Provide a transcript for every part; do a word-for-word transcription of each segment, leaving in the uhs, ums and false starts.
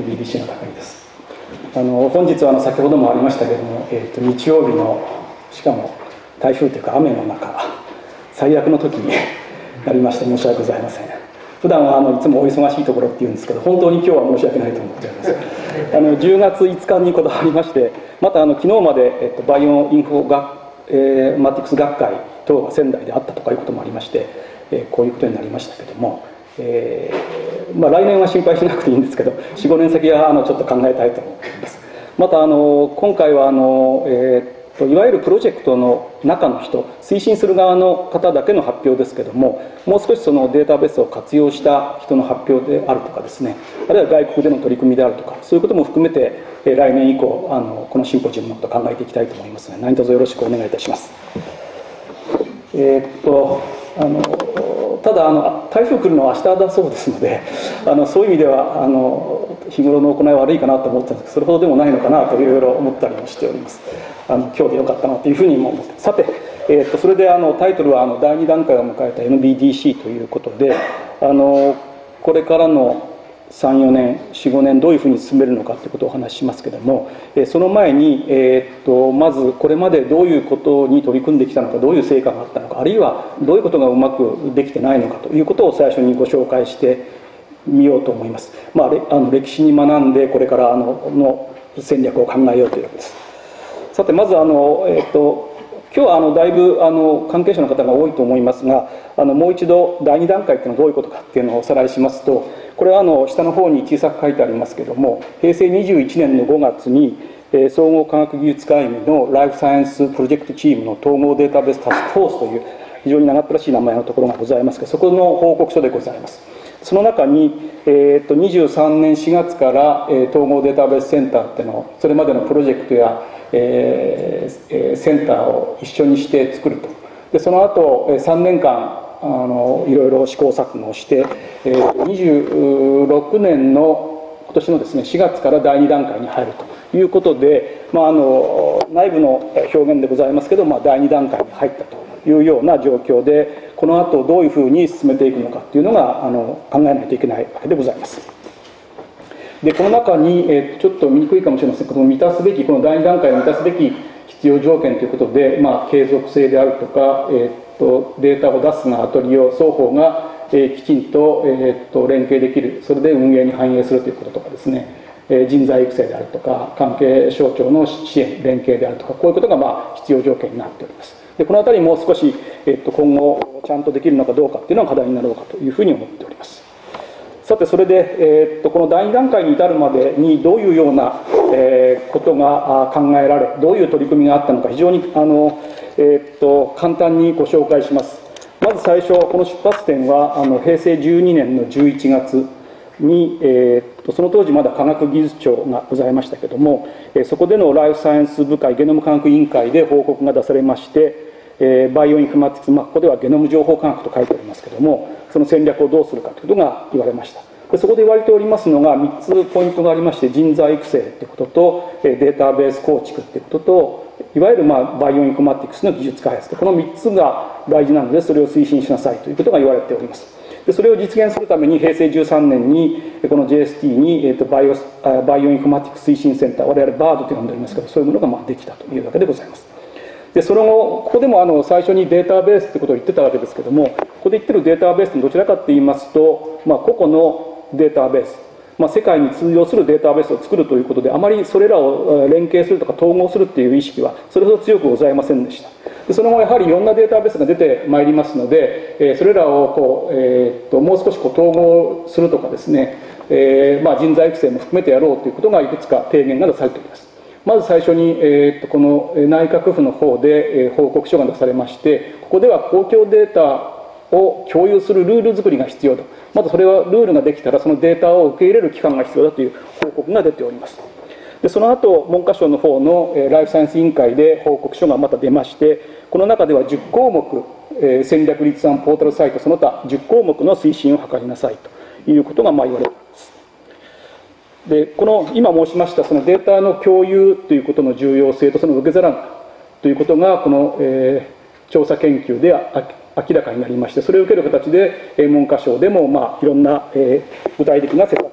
ビーディーシー の高木です。あの本日はあの先ほどもありましたけれども、えー、と日曜日のしかも台風というか雨の中最悪の時になりまして申し訳ございません。普段はあのいつもお忙しいところって言うんですけど、本当に今日は申し訳ないと思っております。あのじゅうがついつかにこだわりまして、またあの昨日まで、えっと、バイオインフォ学、えー、マティクス学会等が仙台であったとかいうこともありまして、えー、こういうことになりましたけども、えーまあ、来年は心配しなくていいんですけど、よん、ごねん先はあのちょっと考えたいと思っています。またあの今回はあの、えーいわゆるプロジェクトの中の人、推進する側の方だけの発表ですけども、もう少しそのデータベースを活用した人の発表であるとかですね、あるいは外国での取り組みであるとか、そういうことも含めて来年以降あのこのシンポジウムのことを考えていきたいと思いますので、何卒よろしくお願いいたします。えー、っとあのただあの台風来るのは明日だそうですので、あのそういう意味ではあの日頃の行いは悪いかなと思ってたんですけど、それほどでもないのかなといろいろ思ったりもしております。あの今日でよかったなというふうにも思って、さて、えー、っとそれであのタイトルはあのだいに段階を迎えた エヌビーディーシー ということで、あのこれからのさん、よねん、よん、ごねんどういうふうに進めるのかということをお話ししますけれども、その前に、えー、っとまずこれまでどういうことに取り組んできたのか、どういう成果があったのか、あるいはどういうことがうまくできてないのかということを最初にご紹介してみようと思います。まあ、あの歴史に学んでこれからあのの戦略を考えようというわけです。さてまずあの、えー、っと今日はあのだいぶあの関係者の方が多いと思いますが、あのもう一度だいに段階というのはどういうことかっていうのをおさらいしますと、これはあの下の方に小さく書いてありますけれども、へいせいにじゅういちねんのごがつに、えー、総合科学技術会議のライフサイエンスプロジェクトチームの統合データベースタスクフォースという非常に長ったらしい名前のところがございますが、そこの報告書でございます。その中に、えー、とにじゅうさんねんしがつから、えー、統合データベースセンターっていうのを、それまでのプロジェクトやえー、センターを一緒にして作ると。でその後さんねんかんあのいろいろ試行錯誤をして、えー、にじゅうろくねんの今年のですねしがつからだいに段階に入るということで、まあ、あの内部の表現でございますけど、まあ、だいに段階に入ったというような状況で、この後どういうふうに進めていくのかというのがあの考えないといけないわけでございます。でこの中に、えー、ちょっと見にくいかもしれませんけども、満たすべきこのだいに段階の満たすべき必要条件ということで、まあ、継続性であるとか、えー、とデータを出す側と利用双方が、えー、きちんと,、えー、と連携できる、それで運営に反映するということとかですね、えー、人材育成であるとか関係省庁の支援連携であるとか、こういうことがまあ必要条件になっております。でこのあたりもう少し、えー、と今後ちゃんとできるのかどうかっていうのは課題になろうかというふうに思っております。さてそれで、えー、っとこのだいに段階に至るまでにどういうような、えー、ことが考えられ、どういう取り組みがあったのか、非常にあの、えー、っと簡単にご紹介します。まず最初、この出発点はあのへいせいじゅうにねんのじゅういちがつに、えー、っとその当時まだ科学技術庁がございましたけれども、えー、そこでのライフサイエンス部会ゲノム科学委員会で報告が出されまして、えー、バイオインフォマティクス、まあ、ここではゲノム情報科学と書いておりますけれども、その戦略をどうするかということが言われました。でそこで言われておりますのがみっつポイントがありまして、人材育成ということと、データベース構築ということと、いわゆるまあバイオインフォマティクスの技術開発と、このみっつが大事なので、それを推進しなさいということが言われております。でそれを実現するために、へいせいじゅうさんねんにこの ジェイエスティー に、えー、とバイオバイオインフォマティクス推進センター、我々バードと呼んでおりますけど、そういうものがまあできたというわけでございます。でその後、ここでもあの最初にデータベースということを言ってたわけですけども、ここで言ってるデータベースのどちらかといいますと、まあ、個々のデータベース、まあ、世界に通用するデータベースを作るということで、あまりそれらを連携するとか統合するっていう意識はそれほど強くございませんでした。でその後やはりいろんなデータベースが出てまいりますので、えー、それらをこう、えー、っともう少しこう統合するとかですね、えーまあ、人材育成も含めてやろうということがいくつか提言が出されております。まず最初に、えー、っとこの内閣府の方で、えー、報告書が出されまして、ここでは公共データを共有するルール作りが必要と、まずそれはルールができたらそのデータを受け入れる機関が必要だという報告が出ております。でその後文科省の方のライフサイエンス委員会で報告書がまた出まして、この中ではじゅっこうもく、えー、戦略立案ポータルサイトその他じゅっこうもくの推進を図りなさいということがまあ言われています。でこの今申しましたそのデータの共有ということの重要性とその受け皿ということがこの、えー、調査研究で明らかになりまして、それを受ける形で文科省でもまあいろんな、えー、具体的な施策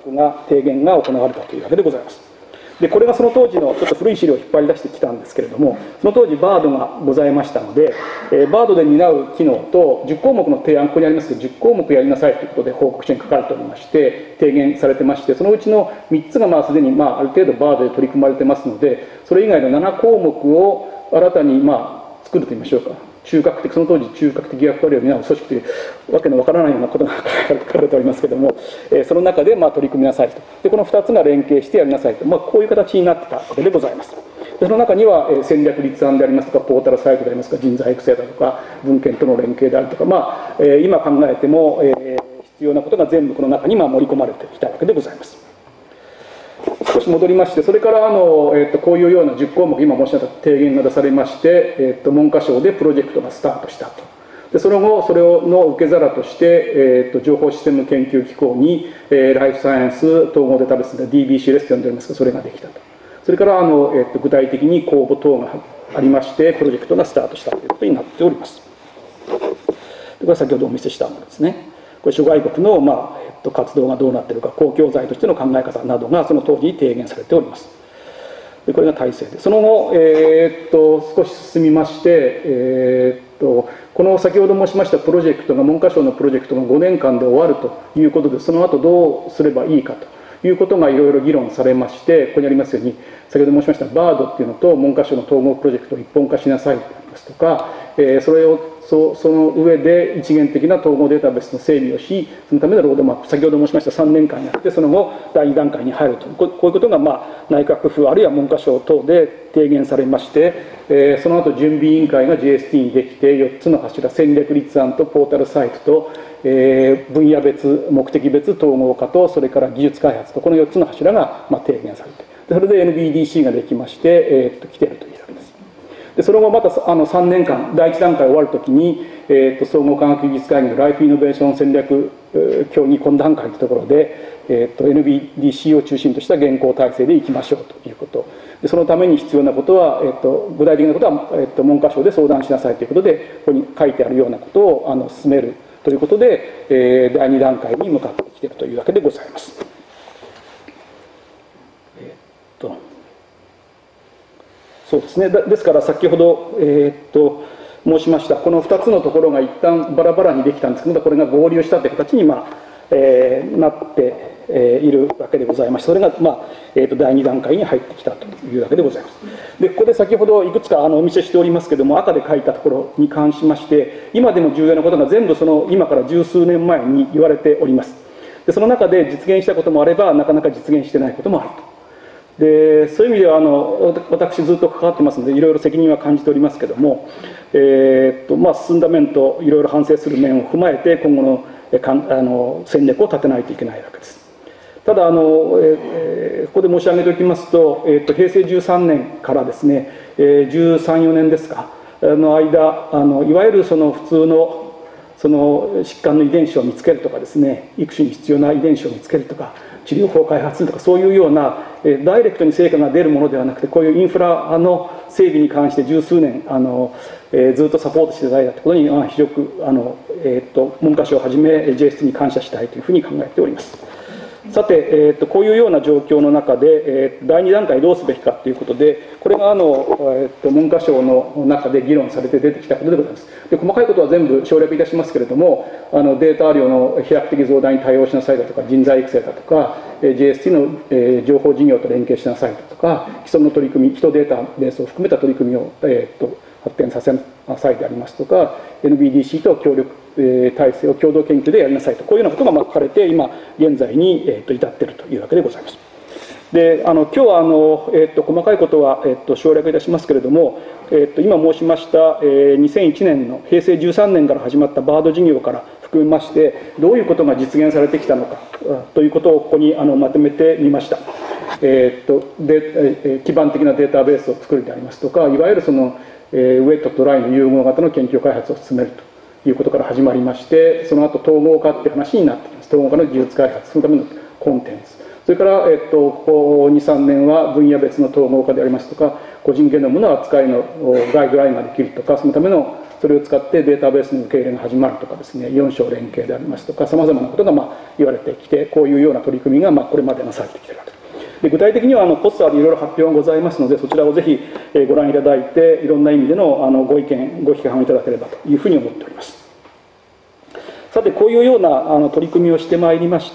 画が提言が行われたというわけでございます。でこれがその当時のちょっと古い資料を引っ張り出してきたんですけれども、その当時バードがございましたので、えー、バードで担う機能とじゅっこうもくの提案、ここにありますけどじゅっこうもくやりなさいということで報告書に書かれておりまして、提言されてまして、そのうちのみっつがまあすでにまあある程度バードで取り組まれてますので、それ以外のななこうもくを新たにまあ作ると言いましょうか、中核的、その当時中核的役割を担う組織というわけのわからないようなことが書かれておりますけれども、えー、その中でまあ取り組みなさいと。で、このふたつが連携してやりなさいと、まあ、こういう形になってたわけでございます。でその中には、えー、戦略立案でありますとか、ポータルサイトでありますとか、人材育成だとか、文献との連携であるとか、まあえー、今考えても、えー、必要なことが全部この中にまあ盛り込まれてきたわけでございます。少し戻りまして、それからあの、えー、とこういうようなじゅっこうもく、今申し上げた提言が出されまして、えー、と文科省でプロジェクトがスタートしたと。でその後、それをの受け皿として、えー、と情報システム研究機構に、えー、ライフサイエンス統合データベースで ディービーシーエス と呼んでおりますが、それができたと。それからあの、えー、と具体的に公募等がありまして、プロジェクトがスタートしたということになっております。でこれは先ほどお見せしたものですね。これ諸外国の、まあえっと、活動がどうなっているか、公共財としての考え方などがその当時に提言されております。でこれが体制で、その後、えー、っと少し進みまして、えー、っとこの先ほど申しましたプロジェクトが、文科省のプロジェクトがごねんかんで終わるということで、その後どうすればいいかということがいろいろ議論されまして、ここにありますように、先ほど申しましたバードっていうのと文科省の統合プロジェクトを一本化しなさいとありますとか、えー、それをそその上で一元的な統合データベースの整備をし、そのための労働、まあ、先ほど申しましたさんねんかんやって、その後だいにだんかいに入ると、こういうことが、まあ、内閣府あるいは文科省等で提言されまして、えー、その後準備委員会が ジェイエスティー にできて、よっつの柱、戦略立案とポータルサイトと、えー、分野別目的別統合化と、それから技術開発と、このよっつの柱が、まあ、提言されて、それで エヌビーディーシー ができまして、えー、っと来ているというわけです。でその後またあのさんねんかん、だいいちだんかい終わるときに、えー、と総合科学技術会議のライフイノベーション戦略協議懇談会というところで、えー、と エヌビーディーシー を中心とした現行体制でいきましょうということ。でそのために必要なことは、えー、と具体的なことは、えー、と文科省で相談しなさいということで、ここに書いてあるようなことをあの進めるということで、えー、だいにだんかいに向かってきているというわけでございます。えー、とそうですね、ですから先ほど、えー、っと申しましたこのふたつのところが一旦バラバラにできたんですけど、これが合流したという形に、まあえー、なって、えー、いるわけでございまして、それが、まあえー、っとだいにだんかいに入ってきたというわけでございます。でここで先ほどいくつかあのお見せしておりますけれども、赤で書いたところに関しまして、今でも重要なことが全部その今から十数年前に言われております。でその中で実現したこともあれば、なかなか実現してないこともあると。でそういう意味ではあの私ずっと関わってますので、いろいろ責任は感じておりますけれども、えーっとまあ、進んだ面といろいろ反省する面を踏まえて、今後のかんあの戦略を立てないといけないわけです。ただあの、えー、ここで申し上げておきますと、えー、っと平成じゅうさんねんからですね、えー、じゅうさん、よねんですかの間、あのいわゆるその普通のその疾患の遺伝子を見つけるとかですね、育種に必要な遺伝子を見つけるとか、治療法を開発するとか、そういうような、えー、ダイレクトに成果が出るものではなくて、こういうインフラの整備に関して十数年あの、えー、ずっとサポートしていただいたところに、あ非常にあの、えー、っと文科省をはじめ ジェイエスティー に感謝したいというふうに考えております。さて、えー、っとこういうような状況の中で、えー、だいにだんかいどうすべきかということで、これがあの、えー、っと文科省の中で議論されて出てきたことでございます。で細かいことは全部省略いたしますけれども、あのデータ量の飛躍的増大に対応しなさいだとか、人材育成だとか、ジェイエスティー の、えー、情報事業と連携しなさいだとか、既存の取り組み、人データベースを含めた取り組みを、えー、っと発展させなさいでありますとか、 エヌビーディーシー と協力体制を共同研究でやりなさいと、こういうようなことがまあ書かれて、今現在に、えー、と至っているというわけでございます。であの今日はあの、えー、と細かいことは、えー、と省略いたしますけれども、えー、と今申しました、えー、にせんいちねんの平成じゅうさんねんから始まったバード事業から含めまして、どういうことが実現されてきたのかということをここにあのまとめてみました。えー、とで、えー、基盤的なデータベースを作るでありますとか、いわゆるその、えー、ウェットとライの融合型の研究開発を進めるということから始まりまして、その後統合化っていう話になっています。統合化の技術開発、そのためのコンテンツ、それから、えっと、ここに、さんねんは分野別の統合化でありますとか、個人ゲノムの扱いのガイドラインができるとか、そのためのそれを使ってデータベースの受け入れが始まるとかですね、よん省連携でありますとか、さまざまなことがまあ言われてきて、こういうような取り組みがまあこれまでなされてきているわけです。で具体的にはあのポスターでいろいろ発表がございますので、そちらをぜひご覧いただいて、いろんな意味でのあのご意見、ご批判をいただければというふうに思っております。さて、こういうようなあの取り組みをしてまいりまして、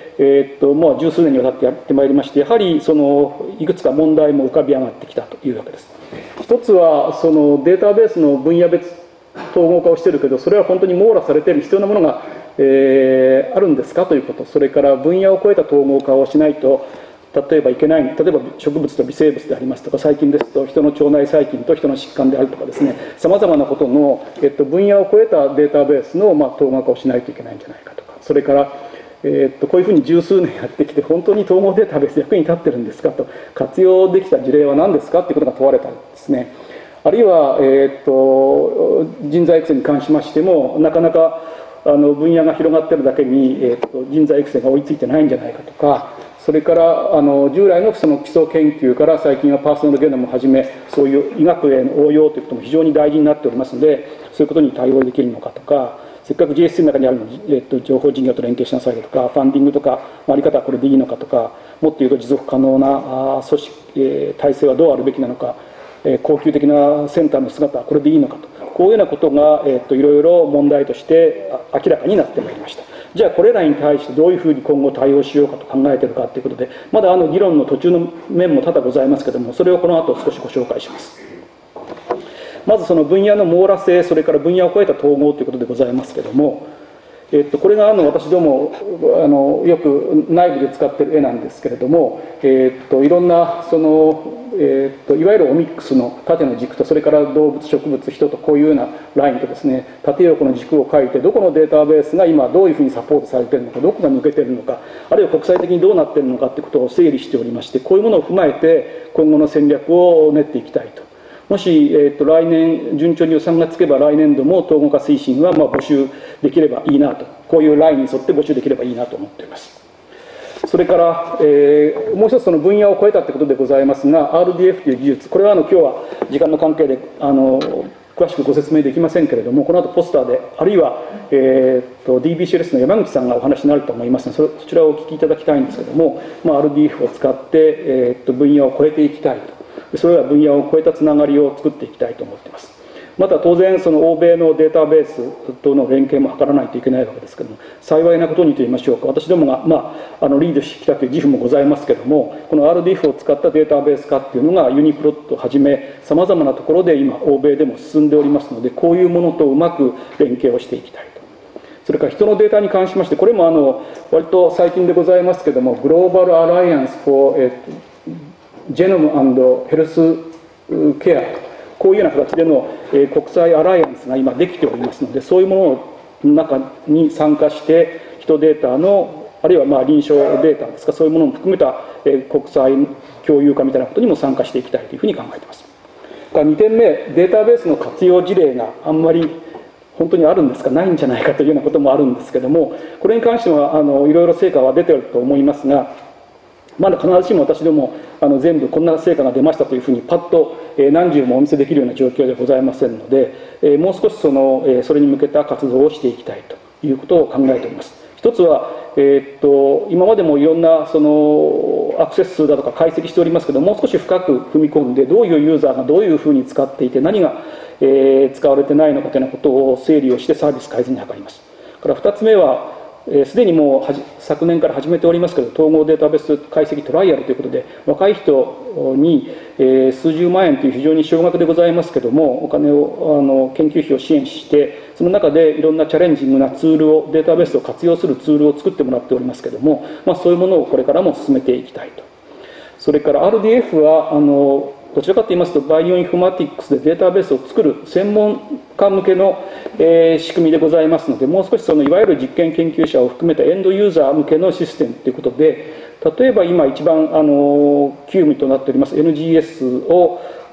えー、っともう十数年にわたってやってまいりまして、やはりそのいくつか問題も浮かび上がってきたというわけです。一つはそのデータベースの分野別統合化をしているけど、それは本当に網羅されている必要なものが、えー、あるんですかということ、それから分野を超えた統合化をしないと例えばいけない、例えば植物と微生物でありますとか、最近ですと人の腸内細菌と人の疾患であるとかですね、さまざまなことの、えっと、分野を超えたデータベースの、まあ、統合化をしないといけないんじゃないかとか、それから、えっと、こういうふうに十数年やってきて本当に統合データベース役に立ってるんですかと、活用できた事例は何ですかということが問われたんですね。あるいは、えっと、人材育成に関しましても、なかなかあの分野が広がっているだけに、えっと、人材育成が追いついてないんじゃないかとか、それからあの従来のその基礎研究から最近はパーソナルゲノムをはじめ、そういう医学への応用ということも非常に大事になっておりますので、そういうことに対応できるのかとか、せっかく ジェーエスシー の中にあるのに、えっと、情報事業と連携しなさいとか、ファンディングとか、あり方はこれでいいのかとか、もっと言うと持続可能な組織、えー、体制はどうあるべきなのか、えー、恒久的なセンターの姿はこれでいいのかと、こういうようなことが、えー、っといろいろ問題として明らかになってまいりました。じゃあこれらに対してどういうふうに今後対応しようかと考えているかということで、まだあの議論の途中の面も多々ございますけれども、それをこの後少しご紹介します。まずその分野の網羅性、それから分野を超えた統合ということでございますけれども、えっと、これがあの私どもあのよく内部で使っている絵なんですけれども、えっと、いろんなその、えっと、いわゆるオミックスの縦の軸と、それから動物植物人と、こういうようなラインとですね、縦横の軸を書いて、どこのデータベースが今どういうふうにサポートされているのか、どこが抜けているのか、あるいは国際的にどうなっているのかということを整理しておりまして、こういうものを踏まえて今後の戦略を練っていきたいと。もし、えー、と来年順調に予算がつけば、来年度も統合化推進はまあ募集できればいいなと、こういうラインに沿って募集できればいいなと思っています。それから、えー、もう一つその分野を超えたということでございますが、 アールディーエフ という技術、これはあの今日は時間の関係であの詳しくご説明できませんけれども、この後ポスターで、あるいは、えー、と ディービーシーエルエス の山口さんがお話になると思いますので、そちらをお聞きいただきたいんですけれども、まあ、アールディーエフ を使って、えー、と分野を超えていきたいと、それら分野を超えたつながりを作っていきたいと思っています。また当然その欧米のデータベースとの連携も図らないといけないわけですけれども、幸いなことにといいましょうか、私どもが、まあ、あのリードしてきたという自負もございますけれども、この アールディーエフ を使ったデータベース化っていうのがユニプロットをはじめさまざまなところで今欧米でも進んでおりますので、こういうものとうまく連携をしていきたいと。それから人のデータに関しまして、これもあの割と最近でございますけれども、グローバルアライアンス for ジェノム&ヘルスケアと、こういうような形での国際アライアンスが今できておりますので、そういうものの中に参加して人データの、あるいはまあ臨床データですか、そういうものも含めた国際共有化みたいなことにも参加していきたいというふうに考えています。にてんめ、データベースの活用事例があんまり本当にあるんですか、ないんじゃないかというようなこともあるんですけども、これに関してはあのいろいろ成果は出ていると思いますが、まだ必ずしも私どもあの全部こんな成果が出ましたというふうにパッと何十もお見せできるような状況ではございませんので、もう少しそのそれに向けた活動をしていきたいということを考えております。一つは、えー、っと今までもいろんなそのアクセス数だとか解析しておりますけど、もう少し深く踏み込んで、どういうユーザーがどういうふうに使っていて、何が、えー、使われてないのかというようなことを整理をしてサービス改善に図ります。からふたつめは、すでにもうはじ昨年から始めておりますけど、統合データベース解析トライアルということで、若い人に、えー、数十万円という非常に少額でございますけども、お金をあの研究費を支援して、その中でいろんなチャレンジングなツールを、データベースを活用するツールを作ってもらっておりますけども、まあ、そういうものをこれからも進めていきたいと。それから アールディーエフ はあのどちらかと言いますと、バイオインフォマティックスでデータベースを作る専門家向けの、えー、仕組みでございますので、もう少しそのいわゆる実験研究者を含めたエンドユーザー向けのシステムということで、例えば今一番あの急務となっております エヌジーエス を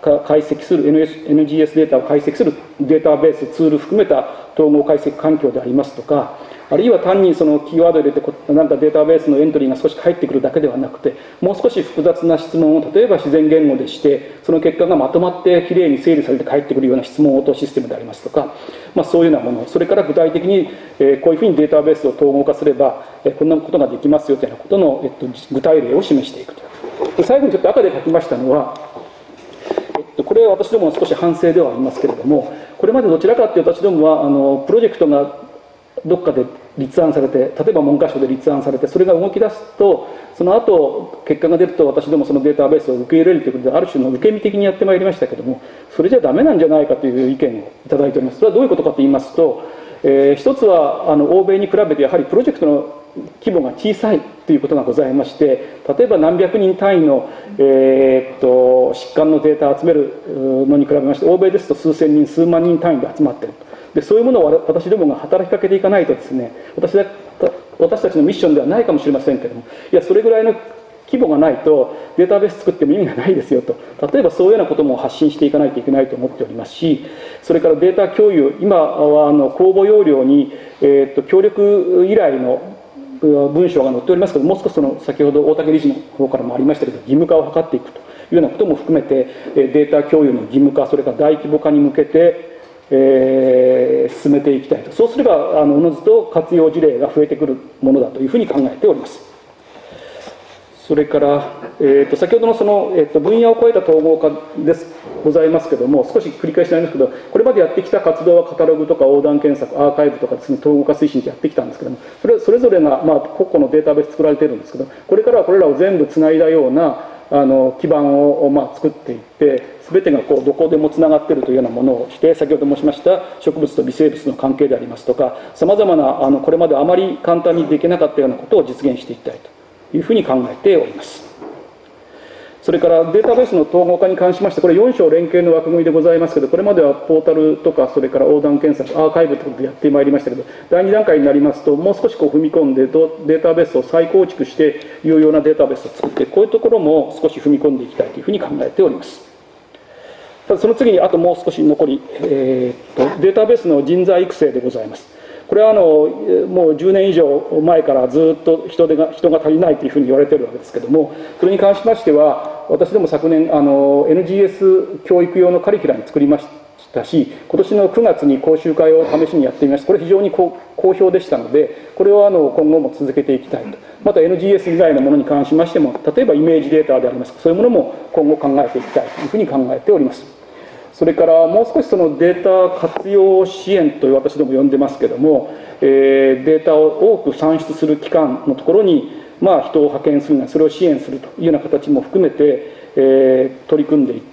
解析する エヌジーエス データを解析するデータベースツール含めた統合解析環境でありますとか、あるいは単にそのキーワードを入れてなんかデータベースのエントリーが少し返ってくるだけではなくて、もう少し複雑な質問を例えば自然言語でして、その結果がまとまってきれいに整理されて返ってくるような質問応答システムでありますとか、まあ、そういうようなもの、それから具体的に、えー、こういうふうにデータベースを統合化すれば、えー、こんなことができますよというようなことの、えっと、具体例を示していくと。で最後にちょっと赤で書きましたのは、えっと、これは私どもの少し反省ではありますけれども、これまでどちらかというと私どもはあのプロジェクトがどっかで立案されて、例えば文科省で立案されて、それが動き出すと、その後結果が出ると私どもそのデータベースを受け入れるということで、ある種の受け身的にやってまいりましたけれども、それじゃダメなんじゃないかという意見をいただいております。それはどういうことかと言いますと、えー、一つはあの欧米に比べてやはりプロジェクトの規模が小さいということがございまして、例えば何百人単位の、えー、っと疾患のデータを集めるのに比べまして、欧米ですと数千人数万人単位で集まっていると。でそういうものを私どもが働きかけていかないとですね、私だ私たちのミッションではないかもしれませんけれども、いやそれぐらいの規模がないとデータベース作っても意味がないですよと、例えばそういうようなことも発信していかないといけないと思っておりますし、それからデータ共有、今はあの公募要領に、えー、と協力依頼の文章が載っておりますけど、もう少しその先ほど大竹理事の方からもありましたけど、義務化を図っていくというようなことも含めて、データ共有の義務化、それから大規模化に向けてえー、進めていきたいと。そうすればあのおのずと活用事例が増えてくるものだというふうに考えております。それから、えー、と先ほどのその、えー、と分野を超えた統合化ですございますけども、少し繰り返しになりますけど、これまでやってきた活動はカタログとか横断検索、アーカイブとかですね、統合化推進ってやってきたんですけども、それそれぞれが、まあ、個々のデータベース作られているんですけど、これからはこれらを全部つないだようなあの基盤を、まあ、作っていって、全てがこうどこでもつながっているというようなものをして、先ほど申しました植物と微生物の関係でありますとか、さまざまなあのこれまであまり簡単にできなかったようなことを実現していきたいというふうに考えております。それからデータベースの統合化に関しまして、これよん章連携の枠組みでございますけど、これまではポータルとか、それから横断検索、アーカイブということでやってまいりましたけど、だいに段階になりますと、もう少しこう踏み込んでデータベースを再構築して、有用なデータベースを作って、こういうところも少し踏み込んでいきたいというふうに考えております。ただその次にあともう少し残り、えー、っとデータベースの人材育成でございます。これはあのもうじゅうねん以上前からずっと人手が人が足りないというふうに言われているわけですけれども、それに関しましては、私ども昨年あの エヌジーエス 教育用のカリキュラム作りましたし、今年のくがつに講習会を試しにやってみました。これ非常に好評でしたので、これをあの今後も続けていきたいと。また エヌジーエス 以外のものに関しましても、例えばイメージデータでありますか、そういうものも今後考えていきたいというふうに考えております。それからもう少しそのデータ活用支援という私ども呼んでますけども、えー、データを多く算出する機関のところに、まあ、人を派遣するな、それを支援するというような形も含めて、えー、取り組んでいって、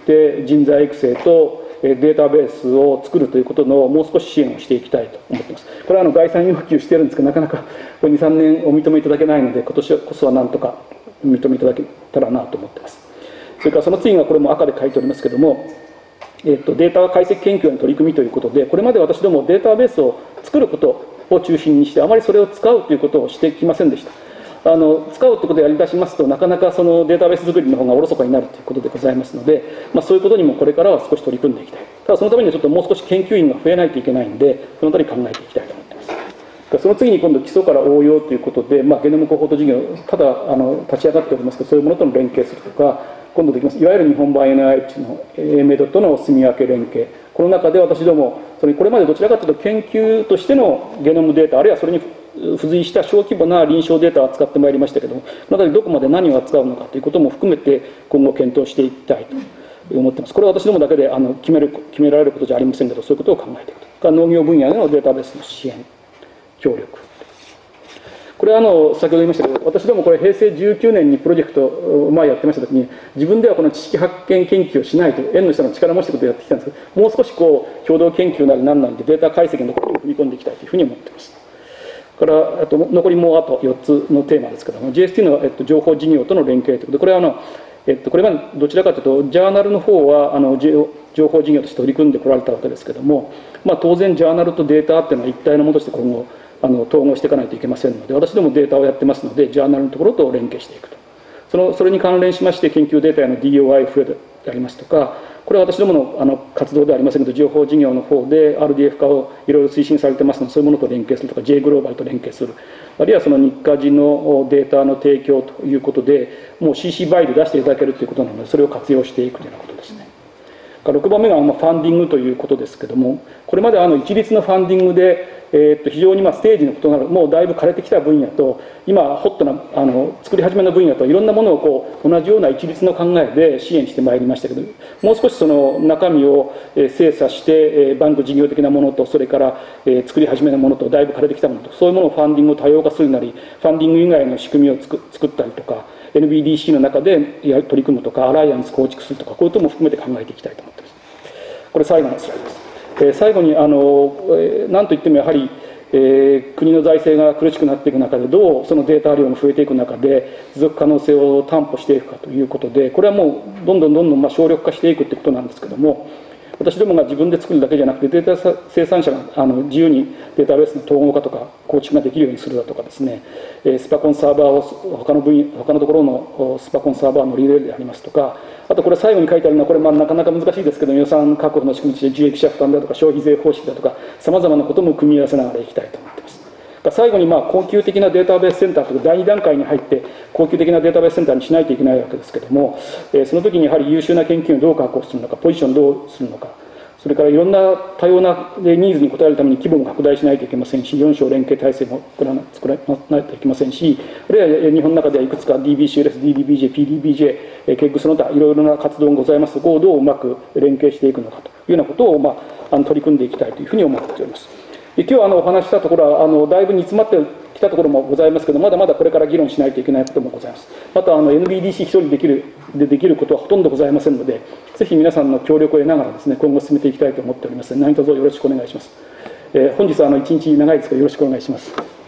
人材育成とデータベースを作るということのもう少し支援をしていきたいと思っています。これはあの概算要求してるんですけど、なかなかに、さんねんお認めいただけないので、今年こそはなんとか認めいただけたらなと思っています。それからその次がこれも赤で書いておりますけども、えっと、データ解析研究の取り組みということで、これまで私どもデータベースを作ることを中心にして、あまりそれを使うということをしてきませんでした。あの使うということをやり出しますと、なかなかそのデータベース作りの方がおろそかになるということでございますので、まあ、そういうことにもこれからは少し取り組んでいきたい。ただそのためにはちょっともう少し研究員が増えないといけないんで、そのあたり考えていきたいと思っています。その次に今度基礎から応用ということで、まあ、ゲノムコホート事業、ただあの立ち上がっておりますけど、そういうものとの連携するとか、今度できますいわゆる日本版 エヌアイエイチ の エーメド との住み分け連携、この中で私どもそれこれまでどちらかというと研究としてのゲノムデータ、あるいはそれに付随した小規模な臨床データを扱ってまいりましたけども、この中でどこまで何を扱うのかということも含めて今後検討していきたいと思っています。これは私どもだけであの決める決められることじゃありませんけど、そういうことを考えていくと。農業分野でのデータベースの支援協力、これはあの先ほど言いましたけど、私どもこれ平成じゅうきゅうねんにプロジェクトを前やってました時に、自分ではこの知識発見研究をしないと縁の下の力持ちということをやってきたんですけど、もう少しこう共同研究なり何なりでデータ解析のところに踏み込んでいきたいというふうに思っています。からあと残りもうあとよっつのテーマですけども、 ジーエスティー の、えっと、情報事業との連携ということで、これはあの、えっと、これまでどちらかというとジャーナルの方はあの情報事業として取り組んでこられたわけですけども、まあ、当然ジャーナルとデータっていうのは一体のものとして今後あの統合していかないといけませんので、私どもデータをやってますので、ジャーナルのところと連携していくと。そのそれに関連しまして、研究データへの ディーオーアイ を増でありますとか、これは私どものあの活動ではありませんけど、情報事業の方で アールディーエフ 化をいろいろ推進されてますので、そういうものと連携するとか、J グローバルと連携する、あるいはその日課時のデータの提供ということで、もう シーシー バイで出していただけるということなので、それを活用していくというようなことですね。ろくばんめがファンディングということですけども、これまであの一律のファンディングで、えー、っと非常にまあステージの異なる、もうだいぶ枯れてきた分野と、今ホットなあの作り始めの分野と、いろんなものをこう同じような一律の考えで支援してまいりましたけど、もう少しその中身を精査して、バンク事業的なものと、それから作り始めのものと、だいぶ枯れてきたものと、そういうものをファンディングを多様化するなり、ファンディング以外の仕組みを作ったりとか、エヌビーディーシー の中で取り組むとか、アライアンス構築するとか、こういうことも含めて考えていきたいと思っています。これ最後のスライドです。えー、最後にあの、えー、何といってもやはり、えー、国の財政が苦しくなっていく中で、どうそのデータ量が増えていく中で持続可能性を担保していくかということで、これはもうどんどんどんどんまあ省力化していくということなんですけども、私どもが自分で作るだけじゃなくて、データ生産者があの自由にデータベースの統合化とか構築ができるようにするだとかですね、スパコンサーバーを他の分野他のところのスパコンサーバーのリレーでありますとか、あとこれ最後に書いてあるのは、これまあなかなか難しいですけど、予算確保の仕組みとして受益者負担だとか消費税方式だとか、さまざまなことも組み合わせながらいきたいと思っています。最後にまあ恒久的なデータベースセンターというだいに段階に入って恒久的なデータベースセンターにしないといけないわけですけども、その時にやはり優秀な研究員をどう確保するのか、ポジションをどうするのか、それからいろんな多様なニーズに応えるために規模も拡大しないといけませんし、よん省連携体制も作らないといけませんし、あるいは日本の中ではいくつか ディービーシーエルエス、ディーディービージェー、ピーディービージェー、ケッグスの他いろいろな活動がございます。そこをどううまく連携していくのかというようなことを、まあ、あの取り組んでいきたいというふうに思っております。今日あのお話ししたところはあのだいぶ煮詰まってきたところもございますけど、まだまだこれから議論しないといけないこともございます。またあの エヌビーディーシー 一人できるでできることはほとんどございませんので、ぜひ皆さんの協力を得ながらですね、今後進めていきたいと思っておりますので、何卒よろしくお願いします。えー、本日はあの一日長いですがよろしくお願いします。